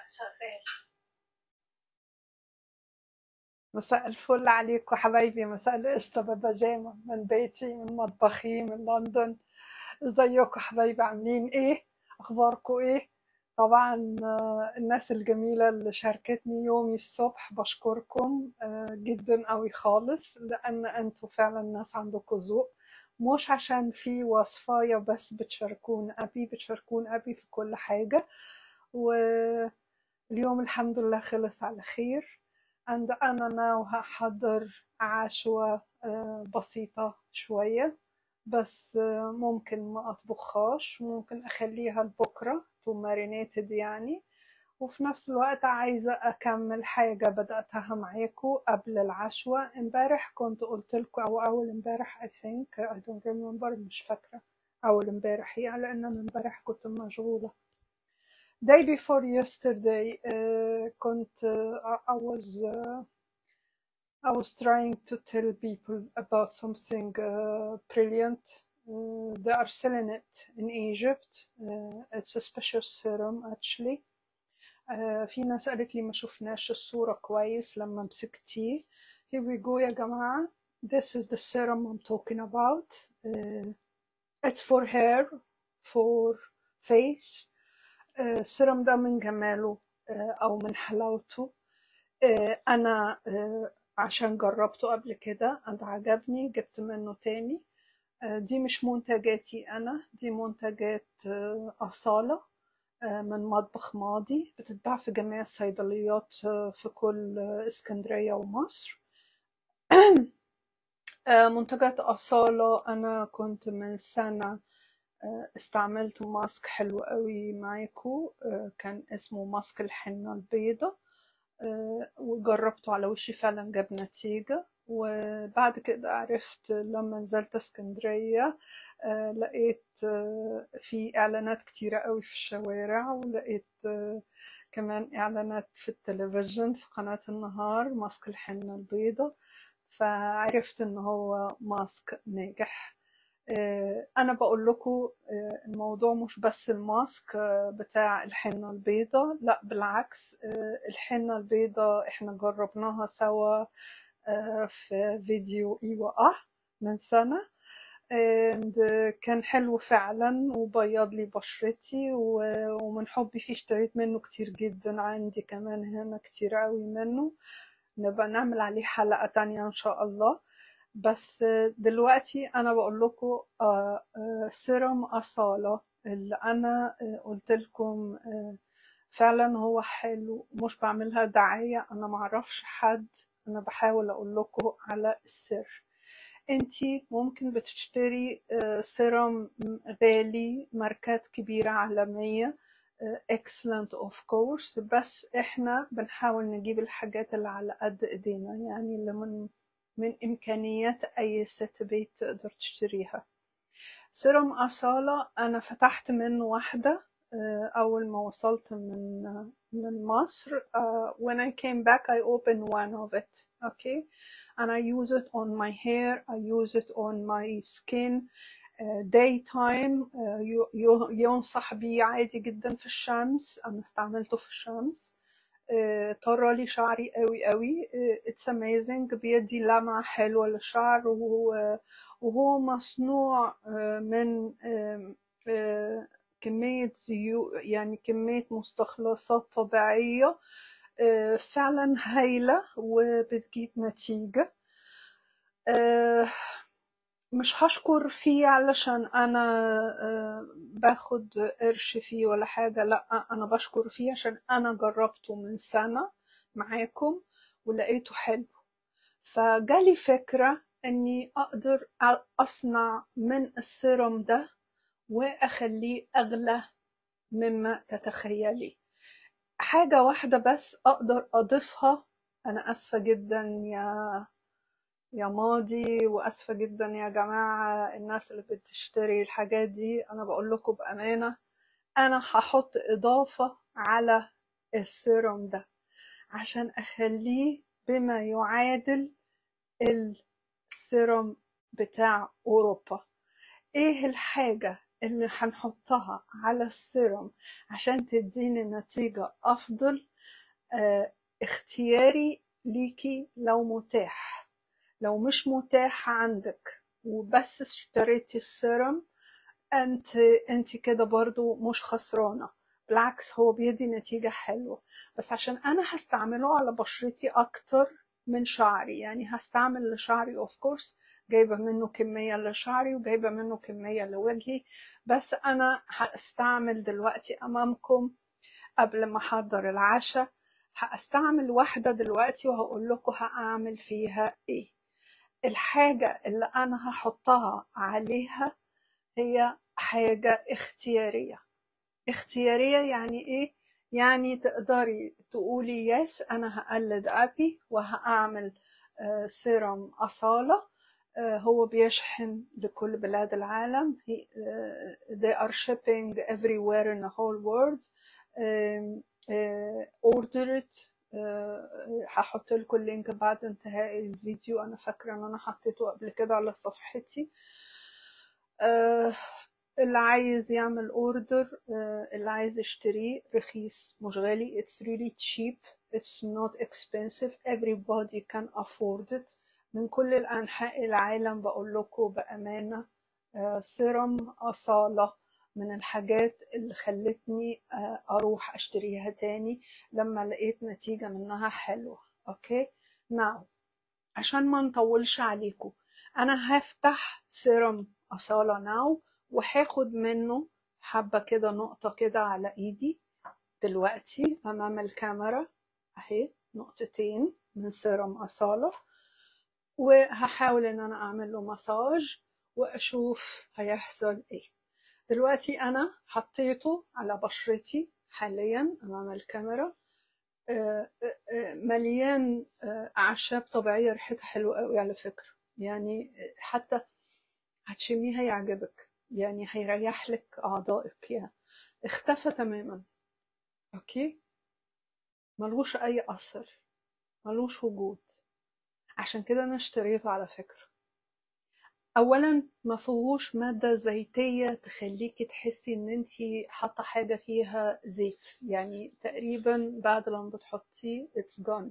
شغال. مساء الفل عليكم حبايبي، مساء القشطة بالبيجامة من بيتي من مطبخي من لندن. ازيكم حبايبي، عاملين ايه؟ اخباركم ايه؟ طبعا الناس الجميلة اللي شاركتني يومي الصبح بشكركم جدا قوي خالص، لان انتوا فعلا ناس عندكم ذوق. مش عشان في وصفاية بس بتشاركون ابي في كل حاجة. واليوم الحمد لله خلص على خير. أنا ناو هحضر عشوة بسيطة شوية، بس ممكن ما أطبخهاش، ممكن أخليها لبكرة تو مارينيتد يعني. وفي نفس الوقت عايزة أكمل حاجة بدأتها معاكم قبل العشوة. امبارح كنت قلت لكم، أو أول امبارح I think I don't remember، مش فاكرة. أول امبارح يعني، لأن أنا امبارح كنت مشغولة. Day before yesterday كنت I was trying to tell people about something brilliant. They are selling it in Egypt. It's a special serum actually. في ناس قالت لي ما شفناش الصورة كويس لما مسكتيه. Here we go يا جماعة. This is the serum I'm talking about. It's for hair, for face. السيرم ده من جماله أو من حلاوته. أنا عشان جربته قبل كده أنا عجبني، جبت منه تاني. دي مش منتجاتي أنا، دي منتجات أصالة من مطبخ ماضي، بتتباع في جميع الصيدليات في كل اسكندرية ومصر. منتجات أصالة. أنا كنت من سنة استعملت ماسك حلو قوي معاكو، كان اسمه ماسك الحنة البيضة، وجربته على وشي فعلا جاب نتيجة. وبعد كده عرفت لما نزلت اسكندرية لقيت في إعلانات كتيرة قوي في الشوارع، ولقيت كمان إعلانات في التلفزيون في قناة النهار، ماسك الحنة البيضة. فعرفت إن هو ماسك ناجح. أنا بقول لكم الموضوع مش بس الماسك بتاع الحنة البيضاء، لا بالعكس. الحنة البيضاء احنا جربناها سوا في فيديو من سنة. كان حلو فعلا وبيض لي بشرتي، ومن حبي فيه اشتريت منه كتير جدا، عندي كمان هنا كتير قوي منه. نبقى نعمل عليه حلقة تانية إن شاء الله. بس دلوقتي أنا بقول لكم سيرم أصالة اللي أنا قلت لكم فعلا هو حلو، مش بعملها دعاية، أنا معرفش حد، أنا بحاول أقول لكم على السر. انتي ممكن بتشتري سيرم غالي، ماركات كبيرة عالمية، excellent of course، بس احنا بنحاول نجيب الحاجات اللي على قد ايدينا، يعني اللي من امكانيات اي ست بيت تقدر تشتريها. سيرم أصالة أنا فتحت منه واحدة أول ما وصلت من مصر. when I came back I opened one of it, okay, and I use it on my hair, I use it on my skin daytime. ينصح بيه عادي جدا في الشمس، أنا استعملته في الشمس. طرى لي شعري قوي قوي. it's amazing، بيدي لمعة حلوة للشعر، وهو مصنوع من كمية يعني كمية مستخلصات طبيعية فعلا هايلة وبتجيب نتيجة. مش هشكر فيه علشان أنا باخد قرش فيه ولا حاجة، لأ، أنا بشكر فيه عشان أنا جربته من سنة معاكم ولقيته حلو. فجالي فكرة إني أقدر أصنع من السيرم ده وأخليه أغلى مما تتخيلي. حاجة واحدة بس أقدر أضيفها. أنا أسفة جدا يا ماضي، وأسفة جدا يا جماعة الناس اللي بتشتري الحاجات دي، أنا بقول لكم بأمانة أنا هحط إضافة على السيرم ده عشان أخليه بما يعادل السيرم بتاع أوروبا. إيه الحاجة اللي هنحطها على السيرم عشان تديني نتيجة أفضل اختياري ليكي لو متاح. لو مش متاح عندك وبس اشتريتي السيرم، انت كده برضو مش خسرانة، بالعكس هو بيدي نتيجة حلوة. بس عشان انا هستعمله على بشرتي اكتر من شعري، يعني هستعمل لشعري اوف كورس، جايبة منه كمية لشعري وجايبة منه كمية لوجهي، بس انا هستعمل دلوقتي امامكم قبل ما احضر العشاء. هستعمل واحدة دلوقتي وهقول لكم هعمل فيها ايه. الحاجة اللي انا هحطها عليها هي حاجة اختيارية. اختيارية يعني ايه؟ يعني تقدري تقولي يس انا هقلد ابي وهعمل سيرم أصالة. هو بيشحن لكل بلاد العالم. They are shipping everywhere in the whole world. order it. هحط لكم اللينك بعد انتهاء الفيديو. انا فاكرة ان انا حطيته قبل كده على صفحتي. اللي عايز يعمل اوردر، اللي عايز يشتريه، رخيص مش غالي. it's really cheap, it's not expensive, everybody can afford it. من كل الأنحاء العالم بقول لكم بأمانة. سيرم أصالة من الحاجات اللي خلتني أروح أشتريها تاني لما لقيت نتيجة منها حلوة. أوكي ناو، عشان ما نطولش عليكم، أنا هفتح سيرم أصالة ناو وهاخد منه حبة كده، نقطة كده على إيدي دلوقتي أمام الكاميرا أهي، نقطتين من سيرم أصالة، وهحاول إن أنا أعمل له مساج وأشوف هيحصل إيه. دلوقتي أنا حطيته على بشرتي حاليا أمام الكاميرا. مليان أعشاب طبيعية، ريحتها حلوة قوي على فكرة، يعني حتى هتشميها يعجبك، يعني هيريح لك أعضائك، يعني اختفى تماما. أوكي، ملوش أي أثر، ملوش وجود. عشان كده أنا اشتريته على فكرة. أولا ما فيهوش مادة زيتية تخليكي تحسي إن انتي حاطة حاجة فيها زيت، يعني تقريبا بعد لما بتحطيه it's gone.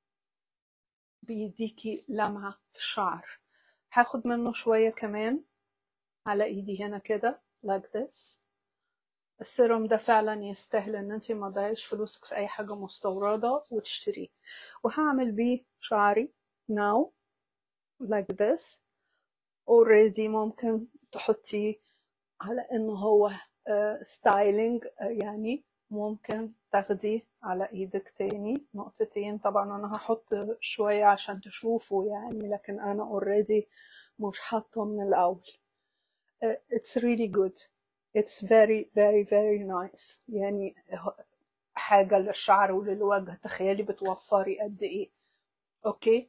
بيديكي لمعة في الشعر. هاخد منه شوية كمان على ايدي هنا كده like this. السيروم ده فعلا يستاهل ان انتي ما تضيعيش فلوسك في اي حاجة مستوردة وتشتريه. وهعمل بيه شعري now like this. already ممكن تحطيه على انه هو ستايلينج، يعني ممكن تاخديه على ايدك تاني نقطتين. طبعا انا هحط شوية عشان تشوفوا يعني، لكن انا already مش حاطه من الاول. it's really good, it's very very very nice. يعني حاجة للشعر وللوجه، تخيلي بتوفري قد ايه. اوكي،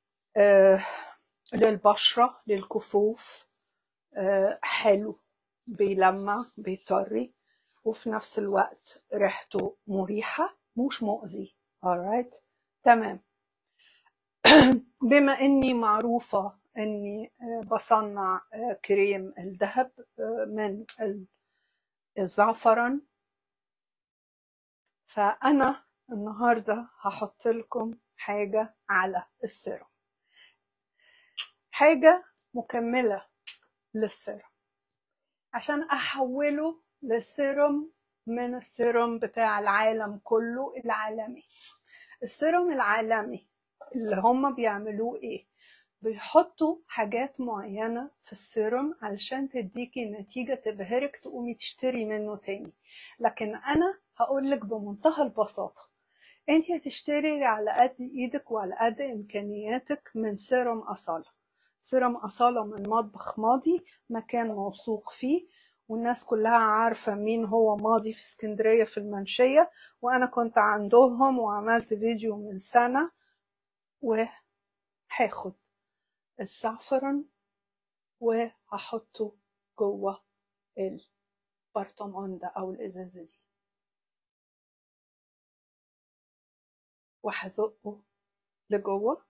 للبشرة للكفوف، حلو، بيلمع بيطري، وفي نفس الوقت ريحته مريحة مش مؤذي. alright تمام. بما اني معروفة اني بصنع كريم الذهب من الزعفران، فانا النهاردة هحط لكم حاجة على السيرم، حاجة مكملة للسيرم عشان احوله للسيرم من السيرم بتاع العالم كله العالمي. السيرم العالمي اللي هم بيعملوه ايه؟ بيحطوا حاجات معينة في السيرم علشان تديكي نتيجة تبهرك تقومي تشتري منه تاني. لكن انا هقولك بمنتهى البساطة، انت هتشتري على قد ايدك وعلى قد امكانياتك من سيرم أصالة. سيرم أصالة من مطبخ ماضي، مكان موثوق فيه، والناس كلها عارفة مين هو ماضي في اسكندرية في المنشية، وأنا كنت عندهم وعملت فيديو من سنة. وهاخد الزعفران وهحطه جوه البرطمان ده أو الإزازة دي، وهزقه لجوه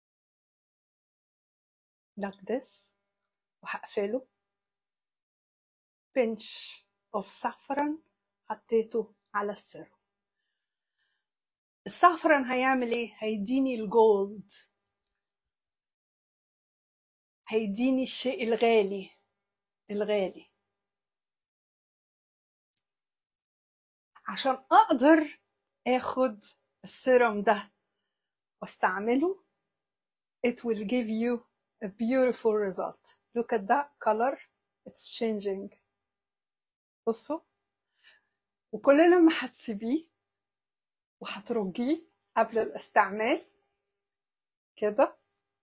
like this، وهقفله pinch of saffron حطيته على السيروم. السافرن هيعمل ايه؟ هيديني الجولد، هيديني الشيء الغالي الغالي. عشان اقدر اخد السيروم ده واستعمله it will give you a beautiful result. Look at that color, it's changing. بصوا، وكل لما هتسيبيه وهترجيه قبل الاستعمال كده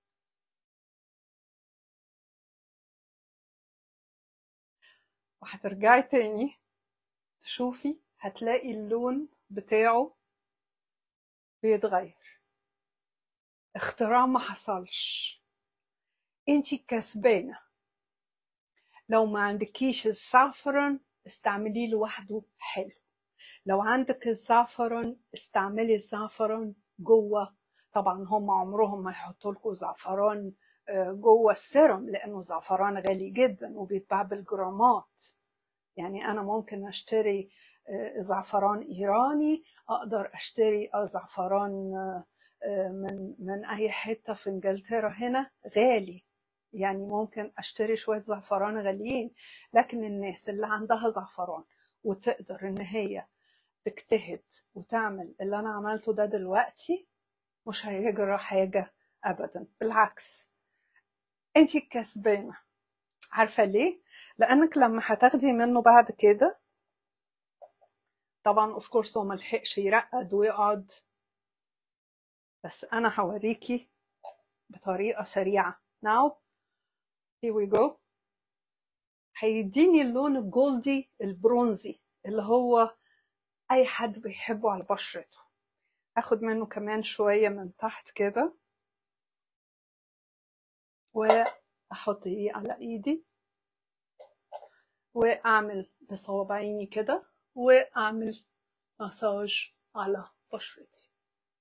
وهترجعي تاني تشوفي، هتلاقي اللون بتاعه بيتغير. اختراع ما حصلش، انتي كسبانة. لو ما عندكيش الزعفران استعمليه لوحده حلو، لو عندك الزعفران استعملي الزعفران جوه. طبعا هم عمرهم ما يحطوا لكم زعفران جوه السيرم، لانه الزعفران غالي جدا وبيتباع بالجرامات. يعني انا ممكن اشتري زعفران ايراني، اقدر اشتري زعفران من اي حته في انجلترا هنا غالي، يعني ممكن اشتري شويه زعفران غاليين. لكن الناس اللي عندها زعفران وتقدر ان هي تجتهد وتعمل اللي انا عملته ده دلوقتي، مش هيجرى حاجه ابدا، بالعكس انتي الكسبانه. عارفه ليه؟ لانك لما هتاخدي منه بعد كده، طبعا اوف كورس هو ملحقش يرقد ويقعد، بس انا هوريكي بطريقه سريعه. now here we go. هيديني اللون الجولدي البرونزي اللي هو اي حد بيحبه على بشرته. هاخد منه كمان شويه من تحت كده واحطيه على ايدي واعمل بصوابعيني كده واعمل مساج على بشرتي.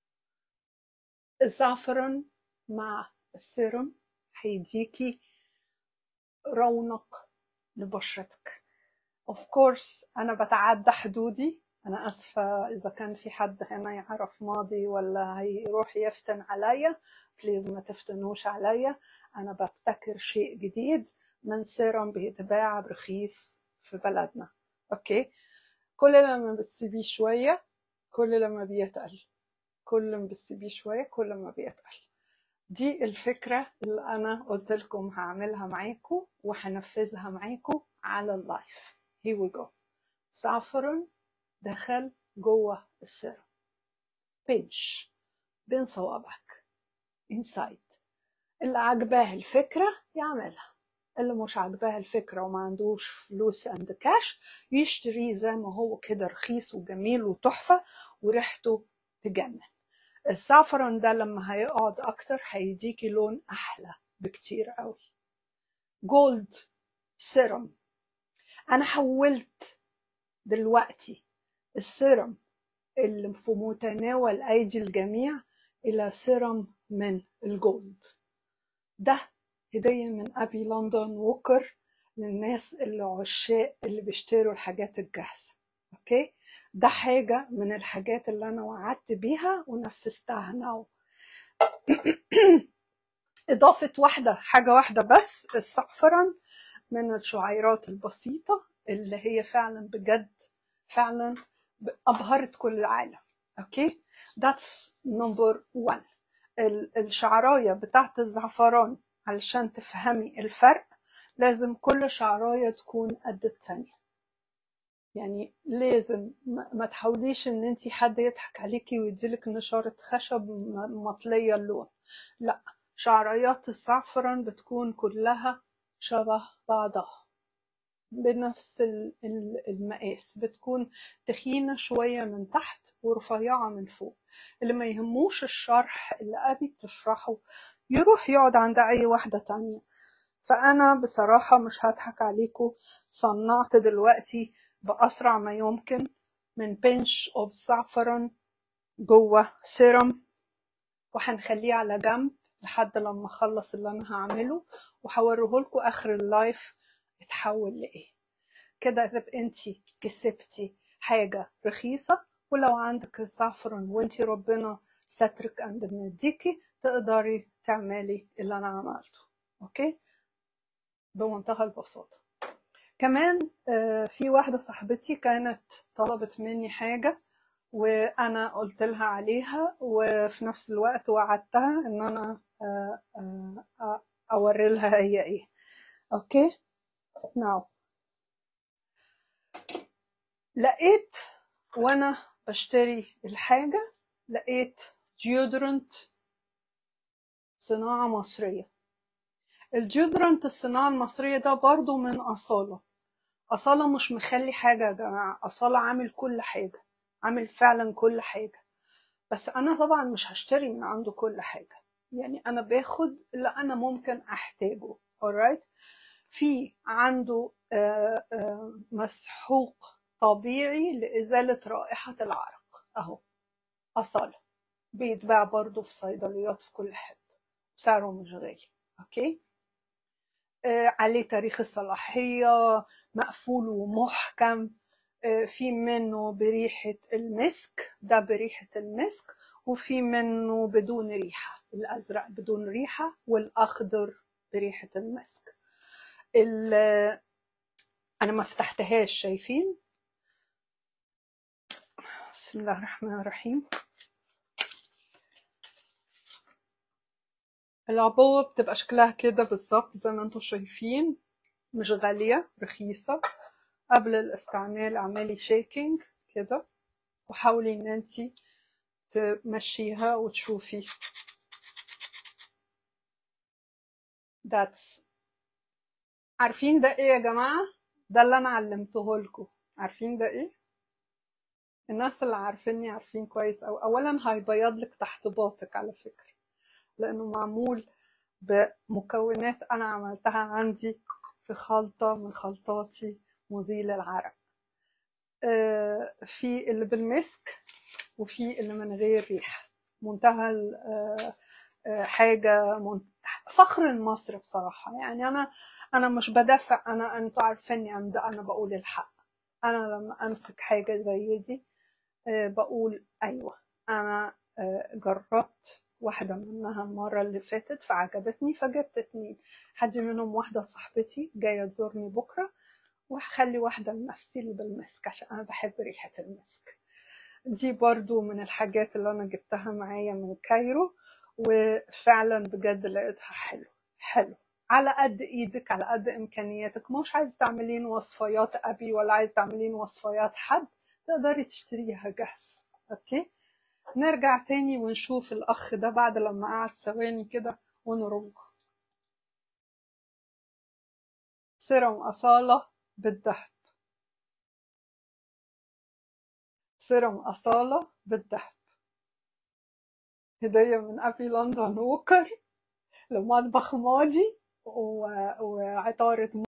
الزعفران مع السيروم هيديكي رونق لبشرتك. اوف كورس انا بتعدى حدودي، انا اسفه اذا كان في حد هنا يعرف ماضي ولا هيروح يفتن عليا، بليز ما تفتنوش عليا. انا ببتكر شيء جديد من سيروم بيتباع برخيص في بلدنا. اوكي، كل لما بتسيبيه شويه كل لما بيتقل، كل ما بتسيبيه شويه كل ما بيتقل. دي الفكرة اللي أنا قلت لكم هعملها معاكم وهنفذها معاكم على اللايف. here we go. زعفران دخل جوه السيرم، بنش بين صوابعك inside. اللي عجباه الفكرة يعملها، اللي مش عجباه الفكرة وما عندوش فلوس اند كاش يشتريه زي ما هو كده رخيص وجميل وتحفة وريحته تجنن. الزعفران ده لما هيقعد اكتر هيديكي لون احلى بكتير قوي. جولد سيرم. انا حولت دلوقتي السيرم اللي في متناول ايدي الجميع الى سيرم من الجولد. ده هدية من ابي لندن ووكر للناس اللي عشاق اللي بيشتروا الحاجات الجاهزة. اوكي، ده حاجة من الحاجات اللي انا وعدت بيها ونفذتها ناو. إضافة حاجة واحدة بس، الزعفران من الشعيرات البسيطة اللي هي فعلا بجد فعلا أبهرت كل العالم. أوكي، that's number one. الشعراية بتاعت الزعفران علشان تفهمي الفرق لازم كل شعراية تكون قد التانية. يعني لازم ما تحاوليش ان انتي حد يضحك عليكي ويديلك نشارة خشب مطلية اللون، لا، شعريات الزعفران بتكون كلها شبه بعضها بنفس المقاس، بتكون تخينة شوية من تحت ورفيعة من فوق. اللي ما يهموش الشرح اللي أبي بتشرحه يروح يقعد عند أي واحدة تانية. فأنا بصراحة مش هضحك عليكم، صنعت دلوقتي بأسرع ما يمكن من بنش أوف زعفران جوه سيرم، وهنخليه على جنب لحد لما اخلص اللي انا هعمله وهوريه لكم اخر اللايف اتحول لايه. كده تبقى انتي كسبتي حاجة رخيصة. ولو عندك الزعفران وانتي ربنا سترك عند مديكي تقدري تعملي اللي انا عملته. اوكي، بمنتهى البساطة. كمان في واحدة صاحبتي كانت طلبت مني حاجة وانا قلت لها عليها، وفي نفس الوقت وعدتها ان انا اوري لها هي ايه. اوكي، ناو لقيت وانا بشتري الحاجة لقيت ديودرنت صناعة مصرية. الديودرنت الصناعة المصرية ده برضو من أصالة. أصالة مش مخلي حاجة يا جماعة، أصالة عامل كل حاجة، عامل فعلا كل حاجة. بس أنا طبعا مش هشتري من عنده كل حاجة، يعني أنا باخد اللي أنا ممكن أحتاجه. alright. في عنده مسحوق طبيعي لإزالة رائحة العرق أهو، أصالة، بيتباع برضو في صيدليات في كل حتة، سعره مش غالي. أوكي، عليه تاريخ الصلاحية، مقفول ومحكم. في منه بريحة المسك، ده بريحة المسك، وفي منه بدون ريحة، الأزرق بدون ريحة والأخضر بريحة المسك. أنا ما فتحتهاش، شايفين؟ بسم الله الرحمن الرحيم. العبوة بتبقى شكلها كده بالظبط زي ما انتم شايفين، مش غالية، رخيصة. قبل الاستعمال اعملي شيكينج كده وحاولي ان انتي تمشيها وتشوفي. عارفين ده ايه يا جماعة؟ ده اللي انا علمته لكم. عارفين ده ايه؟ الناس اللي عارفيني عارفين كويس. او اولا هيبيض لك تحت باطك على فكرة، لانه معمول بمكونات انا عملتها عندي في خلطة من خلطاتي مزيل العرق. في اللي بالمسك وفي اللي من غير ريحة. منتهى حاجة فخر لمصر بصراحة. يعني أنا مش بدافع، أنتوا عارفيني، أنا بقول الحق. أنا لما أمسك حاجة زي دي بقول أيوة، أنا جربت واحدة منها المرة اللي فاتت فعجبتني فجبت 2. حد منهم واحدة صاحبتي جاية تزورني بكرة، وهخلي واحدة لنفسي اللي بالمسك عشان أنا بحب ريحة المسك. دي برضو من الحاجات اللي أنا جبتها معايا من كايرو، وفعلا بجد لقيتها حلو على قد ايدك، على قد امكانياتك. مش عايز تعملين وصفيات ابي ولا عايز تعملين وصفيات حد، تقدري تشتريها جاهزة. اوكي، نرجع تاني ونشوف الاخ ده بعد لما قعد ثواني كده ونرج. سيرم أصالة بالذهب، سيرم أصالة بالذهب، هدية من أبي لندن ووكر لمطبخ ماضي وعطارة